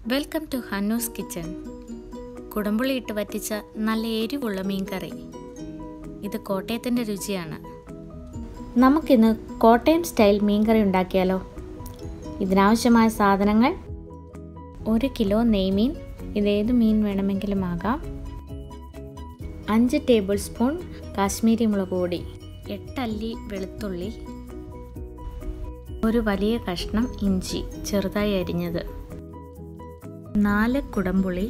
Welcome to Hannu's kitchen. കുടംപുളിയിട്ട് വറ്റിച്ച നല്ല എരിവുള്ള മീൻ കറി. ഇത് കോട്ടയത്തിൻ്റെ രുചിയാണ്. നമുക്കിന്ന് കോട്ടയം സ്റ്റൈൽ മീൻ കറി ഉണ്ടാക്കിയാലോ? ഇതിനാവശ്യമായ സാധനങ്ങൾ: 1 കിലോ നെയ്മീൻ, ഇതേത് മീൻ വേണമെങ്കിലും ആകാം. 5 ടേബിൾ സ്പൂൺ കാശ്മീരി മുളക് പൊടി, 8 അല്ലി വെളുത്തുള്ളി, ഒരു വലിയ കഷ്ണം ഇഞ്ചി ചെറുതായി അരിഞ്ഞത്, 4 കുടംപുളി,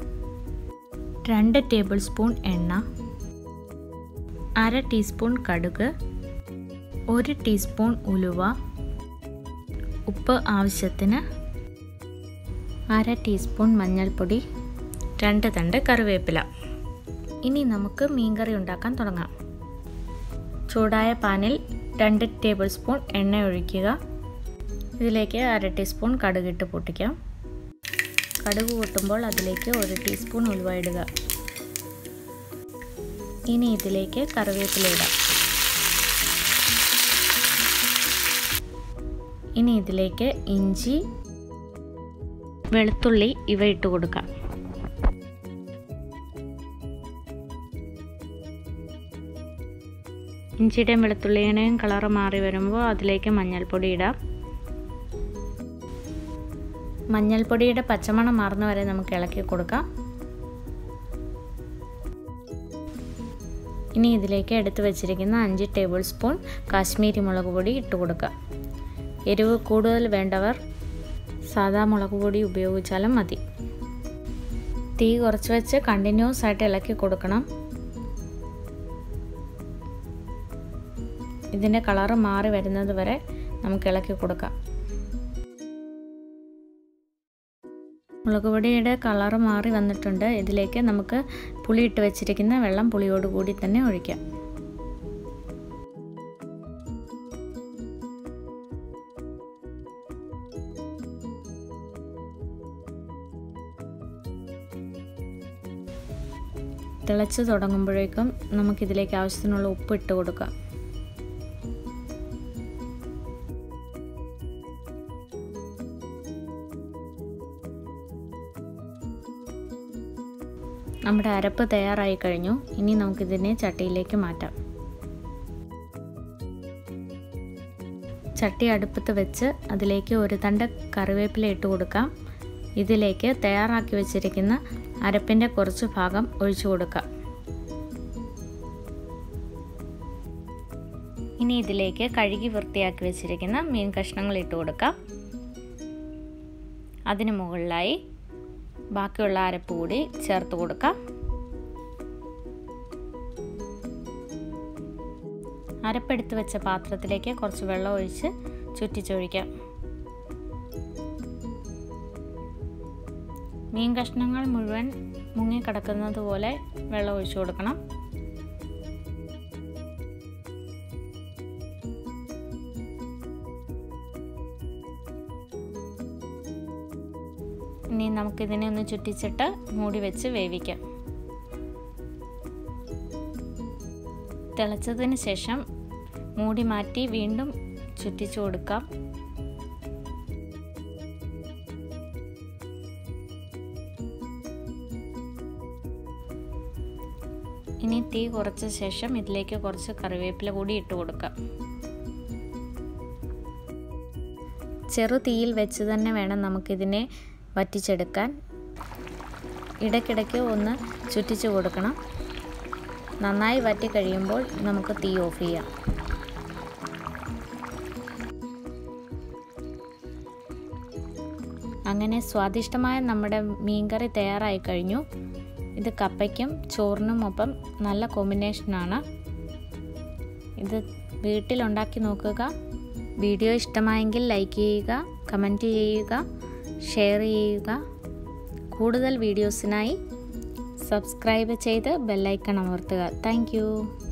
2 ടേബിൾ സ്പൂൺ എണ്ണ, 1/2 ടീസ്പൂൺ കടുക്, 1 ടീസ്പൂൺ ഉലുവ, ഉപ്പ് ആവശ്യത്തിന്, 1/2 ടീസ്പൂൺ മഞ്ഞൾപ്പൊടി, 2 തണ്ട് കറിവേപ്പില. ഇനി നമുക്ക് മീൻകറി ഉണ്ടാക്കാൻ തുടങ്ങാം. ചൂടായ പാനിൽ 2 ടേബിൾ സ്പൂൺ എണ്ണ ഒഴിക്കുക. ഇതിലേക്ക് 1/2 ടീസ്പൂൺ കടുകിട്ട് പൊട്ടിക്കാം. കടുക് പൊട്ടുമ്പോൾ അതിലേക്ക് 1 ടീസ്പൂൺ ഉലുവ ഇടുക. ഇനി ഇതിലേക്ക് കറിവേപ്പില ഇടാം. ഇനി ഇതിലേക്ക് ഇഞ്ചി, വെളുത്തുള്ളി ഇവ ഇട്ട് കൊടുക്കാം. ഇഞ്ചിയുടെയും വെളുത്തുള്ളിയുടെയും കളറ് മാറി വരുമ്പോൾ അതിലേക്ക് മഞ്ഞൾപ്പൊടി ഇടാം. മഞ്ഞൾപ്പൊടിയുടെ പച്ചമണം മാറുന്ന വരെ നമുക്ക് ഇളക്കി കൊടുക്കാം. ഇനി ഇതിലേക്ക് എടുത്തു വച്ചിരിക്കുന്ന 5 ടേബിൾ സ്പൂൺ കാശ്മീരി മുളക് പൊടി ഇട്ട് കൊടുക്കുക. എരിവ് കൂടുതൽ വേണ്ടവർ സാദാ മുളക് പൊടി ഉപയോഗിച്ചാലും മതി. തീ കുറച്ച് വെച്ച് കണ്ടിന്യൂസ് ആയിട്ട് ഇളക്കി കൊടുക്കണം. ഇതിൻ്റെ കളറ് മാറി വരുന്നത് വരെ നമുക്ക് ഇളക്കി കൊടുക്കാം. മുളക് പൊടിയുടെ കളറ് മാറി വന്നിട്ടുണ്ട്. ഇതിലേക്ക് നമുക്ക് പുളി ഇട്ട് വെച്ചിരിക്കുന്ന വെള്ളം പുളിയോട് കൂടി തന്നെ ഒഴിക്കാം. തിളച്ച് തുടങ്ങുമ്പോഴേക്കും നമുക്കിതിലേക്ക് ആവശ്യത്തിനുള്ള ഉപ്പ് ഇട്ട് കൊടുക്കാം. നമ്മുടെ അരപ്പ് തയ്യാറായി കഴിഞ്ഞു. ഇനി നമുക്കിതിനെ ചട്ടിയിലേക്ക് മാറ്റാം. ചട്ടി അടുപ്പത്ത് വെച്ച് അതിലേക്ക് 1 തണ്ട് കറിവേപ്പില ഇട്ട് കൊടുക്കാം. ഇതിലേക്ക് തയ്യാറാക്കി വെച്ചിരിക്കുന്ന അരപ്പിൻ്റെ കുറച്ച് ഭാഗം ഒഴിച്ചു കൊടുക്കാം. ഇനി ഇതിലേക്ക് കഴുകി വൃത്തിയാക്കി വെച്ചിരിക്കുന്ന മീൻ കഷ്ണങ്ങൾ ഇട്ട് കൊടുക്കാം. അതിന് മുകളിലായി ബാക്കിയുള്ള അരപ്പ് കൂടി ചേർത്ത് കൊടുക്കാം. അരപ്പെടുത്ത് വെച്ച പാത്രത്തിലേക്ക് കുറച്ച് വെള്ളം ഒഴിച്ച് ചുറ്റിച്ചൊഴിക്കാം. മീൻ കഷ്ണങ്ങൾ മുഴുവൻ മുങ്ങിക്കിടക്കുന്നത് പോലെ വെള്ളം ഒഴിച്ചു കൊടുക്കണം. ഇനി നമുക്കിതിനെ ഒന്ന് ചുറ്റിച്ചിട്ട് മൂടി വെച്ച് വേവിക്കാം. തിളച്ചതിന് ശേഷം മൂടി മാറ്റി വീണ്ടും ചുറ്റിച്ചു കൊടുക്കാം. ഇനി തീ കുറച്ച ശേഷം ഇതിലേക്ക് കുറച്ച് കറിവേപ്പില കൂടി ഇട്ട് കൊടുക്കാം. ചെറു തീയിൽ വെച്ച് തന്നെ വേണം നമുക്കിതിനെ വറ്റിച്ചെടുക്കാൻ. ഇടയ്ക്കിടയ്ക്ക് ഒന്ന് ചുറ്റിച്ചു കൊടുക്കണം. നന്നായി വറ്റി കഴിയുമ്പോൾ നമുക്ക് തീ ഓഫ് ചെയ്യാം. അങ്ങനെ സ്വാദിഷ്ടമായ നമ്മുടെ മീൻകറി തയ്യാറായി കഴിഞ്ഞു. ഇത് കപ്പയ്ക്കും ചോറിനും ഒപ്പം നല്ല കോമ്പിനേഷനാണ്. ഇത് വീട്ടിലുണ്ടാക്കി നോക്കുക. വീഡിയോ ഇഷ്ടമായെങ്കിൽ ലൈക്ക് ചെയ്യുക, കമൻറ്റ് ചെയ്യുക, ഷെയർ ചെയ്യുക. കൂടുതൽ വീഡിയോസിനായി സബ്സ്ക്രൈബ് ചെയ്ത് ബെല്ലൈക്കൺ അമർത്തുക. Thank U.